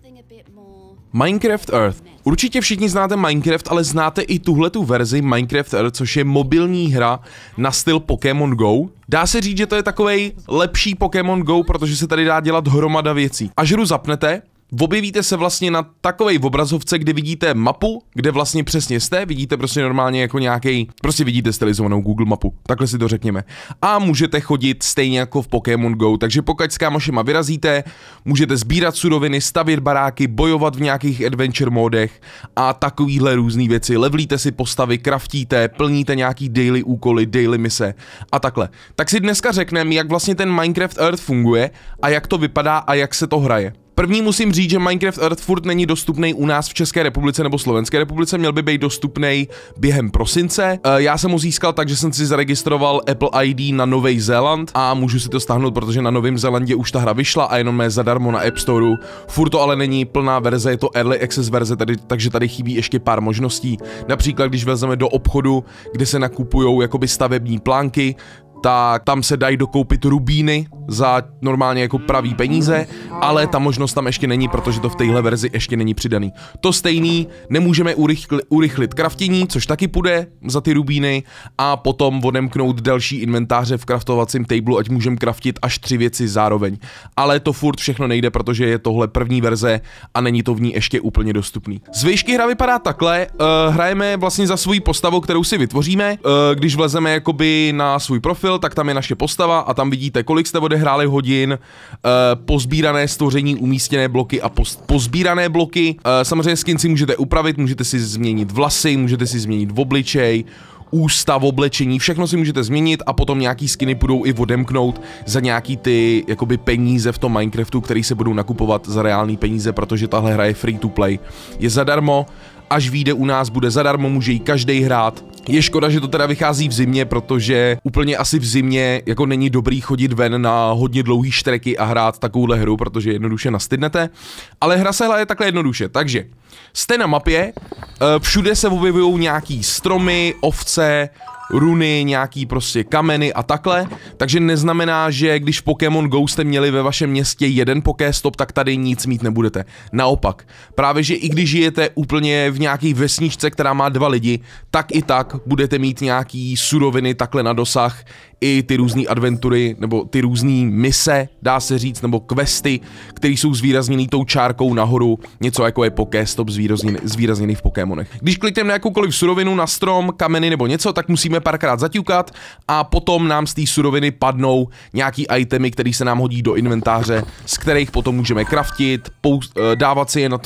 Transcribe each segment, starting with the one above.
Minecraft Earth. Určitě všichni znáte Minecraft, ale znáte i tuhletu verzi Minecraft Earth, což je mobilní hra na styl Pokémon Go. Dá se říct, že to je takovej lepší Pokémon Go, protože se tady dá dělat hromada věcí. Až hru zapnete, objevíte se vlastně na takovej obrazovce, kde vidíte mapu, kde vlastně přesně jste, vidíte prostě normálně jako nějaký, prostě vidíte stylizovanou Google mapu, takhle si to řekněme. A můžete chodit stejně jako v Pokémon Go, takže pokud s kámošema vyrazíte, můžete sbírat suroviny, stavět baráky, bojovat v nějakých adventure módech a takovýhle různé věci. Levlíte si postavy, craftíte, plníte nějaký daily úkoly, daily mise a takhle. Tak si dneska řekneme, jak vlastně ten Minecraft Earth funguje a jak to vypadá a jak se to hraje. První musím říct, že Minecraft Earth furt není dostupný u nás v České republice nebo Slovenské republice, měl by být dostupný během prosince. Já jsem ho získal tak, že jsem si zaregistroval Apple ID na Nový Zéland a můžu si to stáhnout, protože na Novém Zélandě už ta hra vyšla a jenom je zadarmo na App Storeu. Furt to ale není plná verze, je to Early Access verze, takže tady chybí ještě pár možností. Například, když vezmeme do obchodu, kde se nakupujou jakoby stavební plánky, tak tam se dají dokoupit rubíny za normálně jako pravý peníze, ale ta možnost tam ještě není, protože to v téhle verzi ještě není přidaný. To stejný, nemůžeme urychlit craftění, což taky půjde za ty rubíny, a potom odemknout další inventáře v craftovacím tablu, ať můžeme craftit až 3 věci zároveň. Ale to furt všechno nejde, protože je tohle první verze a není to v ní ještě úplně dostupný. Z výšky hra vypadá takhle, hrajeme vlastně za svou postavu, kterou si vytvoříme, když vlezeme jakoby na svůj profil, tak tam je naše postava a tam vidíte, kolik jste odehráli hodin, pozbírané stvoření, umístěné bloky a pozbírané bloky. Samozřejmě skin si můžete upravit, můžete si změnit vlasy, můžete si změnit obličej, ústa, oblečení, všechno si můžete změnit a potom nějaký skiny budou i odemknout za nějaký ty jakoby peníze v tom Minecraftu, který se budou nakupovat za reální peníze, protože tahle hra je free to play. Je zadarmo, až vyjde u nás, bude zadarmo, může jí každý hrát. Je škoda, že to teda vychází v zimě, protože úplně asi v zimě jako není dobrý chodit ven na hodně dlouhý štreky a hrát takovouhle hru, protože jednoduše nastydnete. Ale hra se hraje takhle jednoduše, takže jste na mapě, všude se objevují nějaký stromy, ovce, runy, nějaký prostě kameny a takhle, takže neznamená, že když v Pokémon Go jste měli ve vašem městě jeden Pokéstop, tak tady nic mít nebudete. Naopak, právě že i když žijete úplně v nějaký vesničce, která má 2 lidi, tak i tak budete mít nějaký suroviny takhle na dosah, i ty různé adventury, nebo ty různé mise, dá se říct, nebo questy, které jsou zvýrazněný tou čárkou nahoru, něco jako je Pokéstop zvýrazněný v Pokémonech. Když klikneme na jakoukoliv surovinu, na strom, kameny nebo něco, tak musíme párkrát zaťukat a potom nám z té suroviny padnou nějaký itemy, které se nám hodí do inventáře, z kterých potom můžeme craftit, dávat si je na to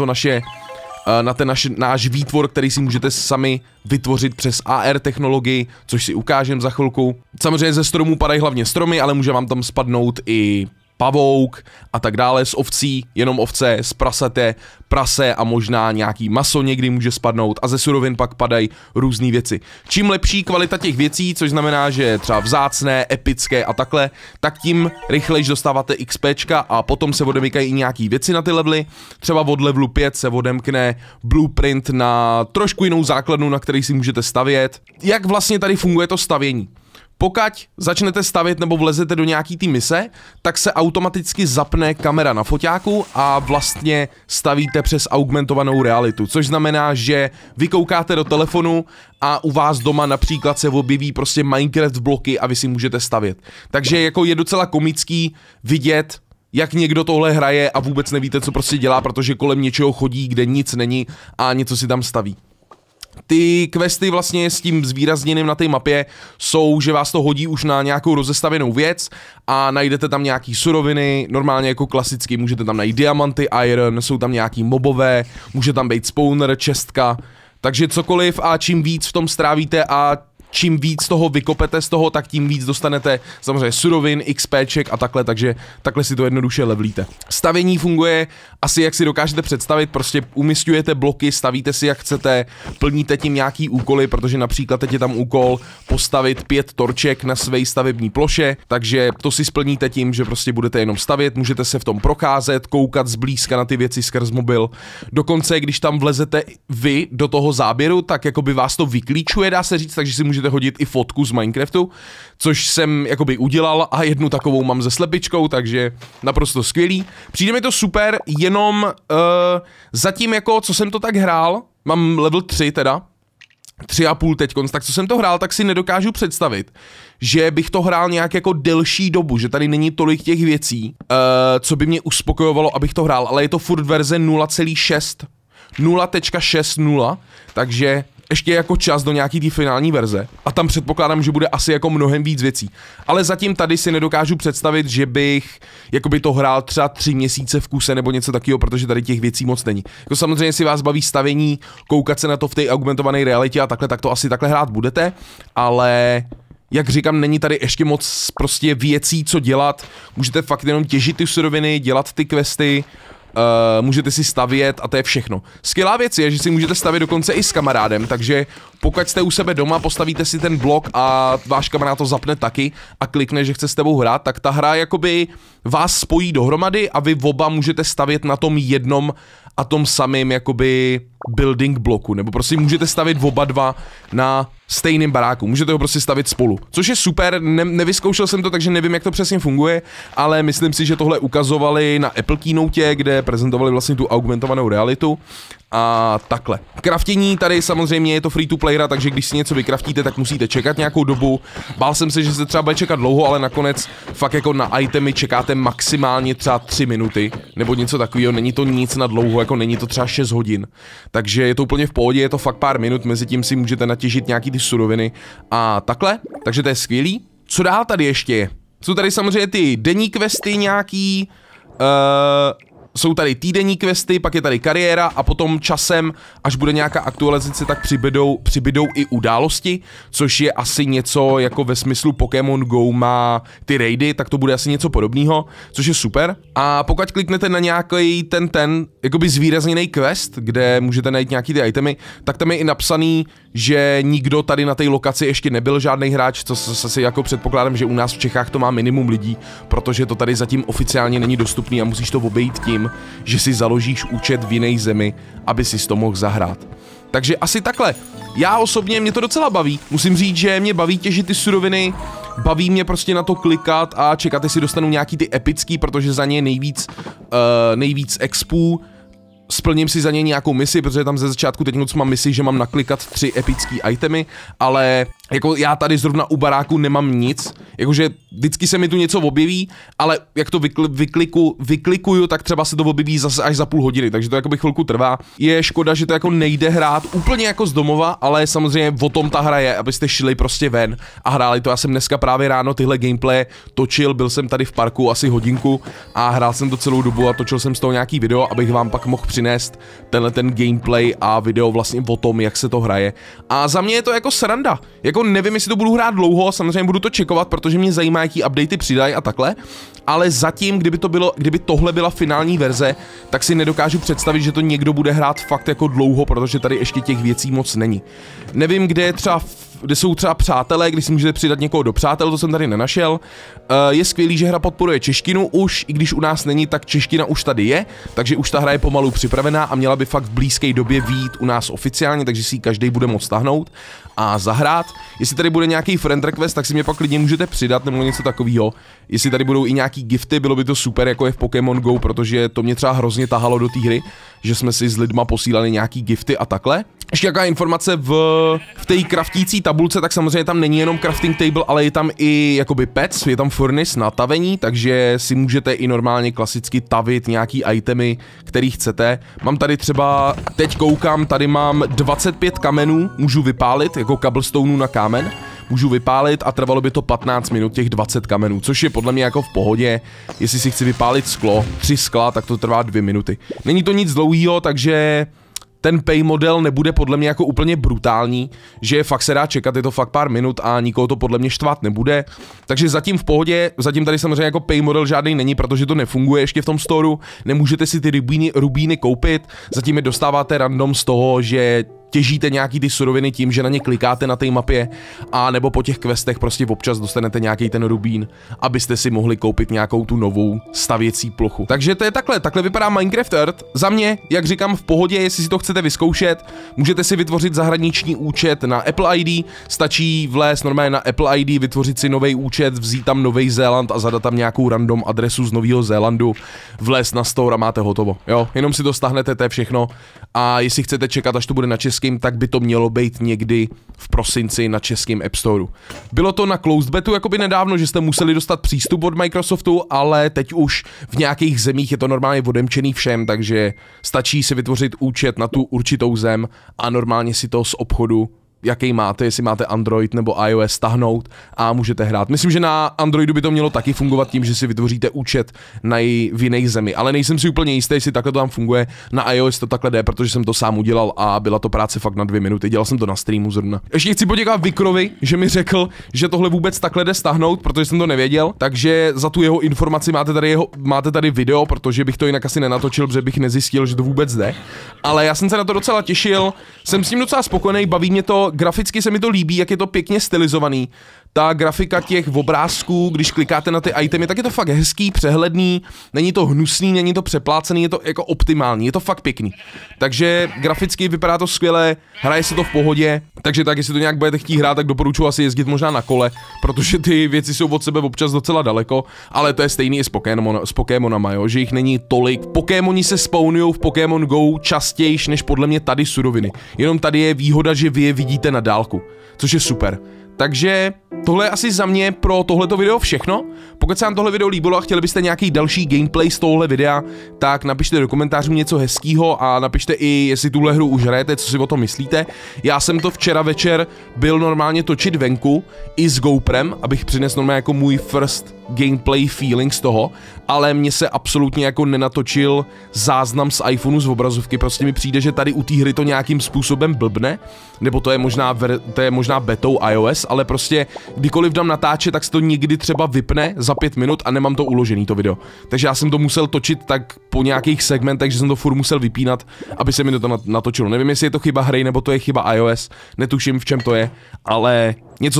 na ten náš výtvor, který si můžete sami vytvořit přes AR technologii, což si ukážem za chvilku. Samozřejmě ze stromů padají hlavně stromy, ale může vám tam spadnout i pavouk a tak dále, z ovcí, jenom ovce, z prasete, prase a možná nějaký maso někdy může spadnout a ze surovin pak padají různé věci. Čím lepší kvalita těch věcí, což znamená, že třeba vzácné, epické a takhle, tak tím rychlejš dostáváte XPčka a potom se odemykají i nějaký věci na ty levely. Třeba od levelu 5 se odemkne blueprint na trošku jinou základnu, na který si můžete stavět. Jak vlastně tady funguje to stavění? Pokud začnete stavět nebo vlezete do nějaký té mise, tak se automaticky zapne kamera na foťáku a vlastně stavíte přes augmentovanou realitu, což znamená, že vy koukáte do telefonu a u vás doma například se objeví prostě Minecraft bloky a vy si můžete stavět. Takže jako je docela komický vidět, jak někdo tohle hraje a vůbec nevíte, co prostě dělá, protože kolem něčeho chodí, kde nic není a něco si tam staví. Ty questy vlastně s tím zvýrazněným na té mapě jsou, že vás to hodí už na nějakou rozestavěnou věc a najdete tam nějaký suroviny, normálně jako klasicky, můžete tam najít diamanty, iron, jsou tam nějaký mobové, může tam být spawner, čestka, takže cokoliv a čím víc v tom strávíte a čím víc toho vykopete z toho, tak tím víc dostanete samozřejmě surovin, XPček a takhle, takže takhle si to jednoduše levlíte. Stavění funguje asi jak si dokážete představit, prostě umísťujete bloky, stavíte si jak chcete, plníte tím nějaký úkoly, protože například teď je tam úkol postavit 5 torček na své stavební ploše, takže to si splníte tím, že prostě budete jenom stavět, můžete se v tom procházet, koukat zblízka na ty věci skrz mobil. Dokonce, když tam vlezete vy do toho záběru, tak jakoby vás to vyklíčuje, dá se říct, takže si můžete můžete hodit i fotku z Minecraftu, což jsem jakoby udělal a jednu takovou mám se slepičkou, takže naprosto skvělý. Přijde mi to super, jenom zatím jako, co jsem to tak hrál, mám level 3 teda, 3,5 teďkonc, tak co jsem to hrál, tak si nedokážu představit, že bych to hrál nějak jako delší dobu, že tady není tolik těch věcí, co by mě uspokojovalo, abych to hrál, ale je to furt verze 0.6.0, takže ještě jako čas do nějaký té finální verze a tam předpokládám, že bude asi jako mnohem víc věcí. Ale zatím tady si nedokážu představit, že bych jakoby to hrál třeba 3 měsíce v kuse nebo něco takového, protože tady těch věcí moc není. Jako samozřejmě si vás baví stavění, koukat se na to v té augmentované realitě a takhle, tak to asi takhle hrát budete, ale jak říkám, není tady ještě moc prostě věcí, co dělat. Můžete fakt jenom těžit ty suroviny, dělat ty questy, můžete si stavět a to je všechno. Skvělá věc je, že si můžete stavět dokonce i s kamarádem, takže pokud jste u sebe doma, postavíte si ten blok a váš kamarád to zapne taky a klikne, že chce s tebou hrát, tak ta hra jakoby vás spojí dohromady a vy oba můžete stavět na tom jednom a tom samým jakoby building bloku, nebo prostě můžete stavět oba dva na stejným baráku, můžete ho prostě stavit spolu, což je super, nevyzkoušel jsem to, takže nevím, jak to přesně funguje, ale myslím si, že tohle ukazovali na Apple Keynote, kde prezentovali vlastně tu augmentovanou realitu a takhle. Kraftění tady samozřejmě je to free to play, takže když si něco vykraftíte, tak musíte čekat nějakou dobu. Bál jsem se, že se třeba bude čekat dlouho, ale nakonec fakt jako na itemy čekáte maximálně třeba 3 minuty, nebo něco takového, není to nic na dlouho, jako není to třeba 6 hodin. Takže je to úplně v pohodě, je to fakt pár minut, mezi tím si můžete natěžit nějaký ty suroviny a takhle, takže to je skvělý. Co dál tady ještě je? Jsou tady samozřejmě ty denní questy nějaký, jsou tady týdenní questy, pak je tady kariéra a potom časem, až bude nějaká aktualizace, tak přibydou i události, což je asi něco jako ve smyslu Pokémon Go má ty raidy, tak to bude asi něco podobného, což je super. A pokud kliknete na nějaký ten jakoby zvýrazněný quest, kde můžete najít nějaký ty itemy, tak tam je i napsaný, že nikdo tady na té lokaci ještě nebyl žádný hráč, co si jako předpokládám, že u nás v Čechách to má minimum lidí, protože to tady zatím oficiálně není dostupný a musíš to obejít tím, že si založíš účet v jiné zemi, aby si to mohl zahrát. Takže asi takhle. Já osobně, mě to docela baví. Musím říct, že mě baví těžit ty suroviny, baví mě prostě na to klikat a čekat, jestli dostanu nějaký ty epický, protože za ně je nejvíc expů. Splním si za ně nějakou misi, protože tam ze začátku teď moc mám misi, že mám naklikat 3 epický itemy, ale jako já tady zrovna u baráku nemám nic, jakože vždycky se mi tu něco objeví, ale jak to vyklikuju, tak třeba se to objeví zase až za půl hodiny, takže to jakoby chvilku trvá. Je škoda, že to jako nejde hrát úplně jako z domova, ale samozřejmě o tom ta hra je, abyste šli prostě ven a hráli to. Já jsem dneska právě ráno tyhle gameplay točil, byl jsem tady v parku asi hodinku a hrál jsem to celou dobu a točil jsem z toho nějaký video, abych vám pak mohl přinést tenhle ten gameplay a video vlastně o tom, jak se to hraje. A za mě je to jako sranda. Jako nevím, jestli to budu hrát dlouho, samozřejmě budu to čekovat, protože mě zajímá, jaký updaty přidají a takhle. Ale zatím, kdyby tohle byla finální verze, tak si nedokážu představit, že to někdo bude hrát fakt jako dlouho, protože tady ještě těch věcí moc není. Nevím, kde jsou třeba přátelé, když si můžete přidat někoho do přátel, to jsem tady nenašel. Je skvělý, že hra podporuje češtinu už, i když u nás není, tak čeština už tady je, takže už ta hra je pomalu připravená a měla by fakt v blízké době vyjít u nás oficiálně, takže si ji každý bude moct stáhnout a zahrát. Jestli tady bude nějaký friend request, tak si mě pak klidně můžete přidat nebo něco takového. Jestli tady budou i nějaký gifty, bylo by to super, jako je v Pokémon Go, protože to mě třeba hrozně tahalo do té hry, že jsme si s lidma posílali nějaký gifty a takhle. Ještě jaká informace v té craftící tabulce, tak samozřejmě tam není jenom crafting table, ale je tam i jakoby pets, je tam furnace na tavení, takže si můžete i normálně klasicky tavit nějaký itemy, který chcete. Mám tady třeba, teď koukám, tady mám 25 kamenů, můžu vypálit, jako cobblestonů na kámen. Můžu vypálit a trvalo by to 15 minut těch 20 kamenů, což je podle mě jako v pohodě. Jestli si chci vypálit sklo, 3 skla, tak to trvá 2 minuty. Není to nic dlouhýho, takže ten pay model nebude podle mě jako úplně brutální, že fakt se dá čekat, je to fakt pár minut a nikoho to podle mě štvát nebude. Takže zatím v pohodě, zatím tady samozřejmě jako pay model žádný není, protože to nefunguje ještě v tom storu, nemůžete si ty rubíny koupit, zatím je dostáváte random z toho, že těžíte nějaký ty suroviny tím, že na ně klikáte na té mapě, a nebo po těch questech prostě občas dostanete nějaký ten rubín, abyste si mohli koupit nějakou tu novou stavěcí plochu. Takže to je takhle vypadá Minecraft Earth. Za mě, jak říkám, v pohodě, jestli si to chcete vyzkoušet, můžete si vytvořit zahraniční účet na Apple ID, stačí vlézt normálně na Apple ID, vytvořit si nový účet, vzít tam Nový Zéland a zadat tam nějakou random adresu z Nového Zélandu, vlézt na store a máte hotovo. Jo, jenom si to stáhnete, to je všechno. A jestli chcete čekat, až to bude na českým, tak by to mělo být někdy v prosinci na českém App Storeu. Bylo to na closed betu jakoby nedávno, že jste museli dostat přístup od Microsoftu, ale teď už v nějakých zemích je to normálně odemčený všem, takže stačí si vytvořit účet na tu určitou zem a normálně si to z obchodu, jaký máte, jestli máte Android nebo iOS, stáhnout a můžete hrát. Myslím, že na Androidu by to mělo taky fungovat tím, že si vytvoříte účet v jiné zemi, ale nejsem si úplně jistý, jestli takhle to tam funguje. Na iOS to takhle jde, protože jsem to sám udělal a byla to práce fakt na 2 minuty. Dělal jsem to na streamu zrovna. Ještě chci poděkovat Vikrovi, že mi řekl, že tohle vůbec takhle jde stáhnout, protože jsem to nevěděl. Takže za tu jeho informaci máte tady video, protože bych to jinak asi nenatočil, protože bych nezjistil, že to vůbec jde. Ale já jsem se na to docela těšil. Jsem s tím docela spokojený, baví mě to. Graficky se mi to líbí, jak je to pěkně stylizovaný. Ta grafika těch obrázků, když klikáte na ty itemy, tak je to fakt hezký, přehledný, není to hnusný, není to přeplácený, je to jako optimální, je to fakt pěkný. Takže graficky vypadá to skvěle, hraje se to v pohodě, takže tak, jestli to nějak budete chtít hrát, tak doporučuji asi jezdit možná na kole, protože ty věci jsou od sebe občas docela daleko, ale to je stejný i s Pokémonama, jo, že jich není tolik. Pokémoni se spawnujou v Pokémon Go častěji než podle mě tady suroviny. Jenom tady je výhoda, že vy je vidíte na dálku, což je super. Takže tohle je asi za mě pro tohleto video všechno. Pokud se vám tohle video líbilo a chtěli byste nějaký další gameplay z tohle videa, tak napište do komentářů něco hezkýho a napište i, jestli tuhle hru už hrajete, co si o tom myslíte. Já jsem to včera večer byl normálně točit venku i s GoPrem, abych přinesl normálně jako můj first gameplay feeling z toho, ale mně se absolutně jako nenatočil záznam z iPhoneu z obrazovky, prostě mi přijde, že tady u té hry to nějakým způsobem blbne, nebo to je možná betou iOS, ale prostě kdykoliv dám natáčet, tak se to někdy třeba vypne za 5 minut a nemám to uložený to video. Takže já jsem to musel točit tak po nějakých segmentech, že jsem to furt musel vypínat, aby se mi to natočilo. Nevím, jestli je to chyba hry, nebo to je chyba iOS, netuším, v čem to je, ale něco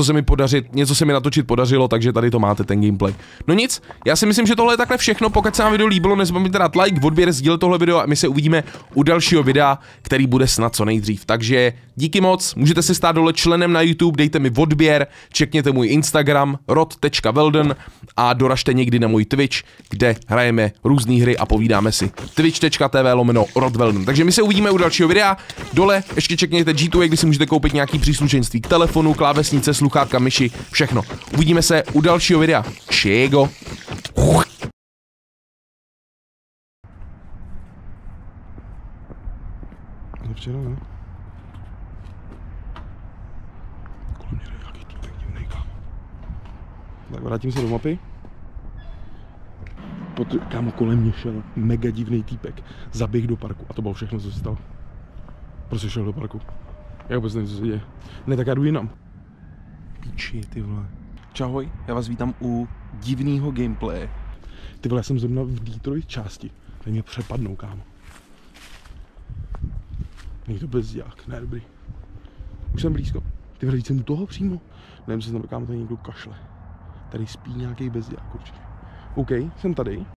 se mi natočit podařilo, takže tady to máte, ten gameplay. No nic, já si myslím, že tohle je takhle všechno. Pokud se vám video líbilo, nezapomeňte dát like, odběr, sdílet tohle video a my se uvidíme u dalšího videa, který bude snad co nejdřív. Takže díky moc, můžete se stát dole členem na YouTube, dejte mi odběr, čekněte můj Instagram rod.velden a doražte někdy na můj Twitch, kde hrajeme různé hry a povídáme si. twitch.tv/rodvelden. Takže my se uvidíme u dalšího videa. Dole ještě čekněte G2, kde si můžete koupit nějaký příslušenství k telefonu, klávesnice, sluchátka, myši, všechno. Uvidíme se u dalšího videa. Čego. Včera, ne? Kolem mě jde nějaký týpek divnej, kámo. Tak vrátím se do mapy. Kámo, kolem mě šel mega divnej týpek. Zaběh do parku a to bylo všechno, co se stalo. Prostě šel do parku. Já vůbec nevím, co se děje. Ne, tak já jdu jinam. Píči, ty vole. Čahoj, já vás vítám u divného gameplaye. Ty vole, já jsem zrovna v Detroit části. Tady mě přepadnou, kámo. Není to bezďák, ne, dobrý. Už jsem blízko. Ty vole, jsem u toho přímo. Nevím, co tam, kámo, tady někdo kašle. Tady spí nějaký bezďák určitě. OK, jsem tady.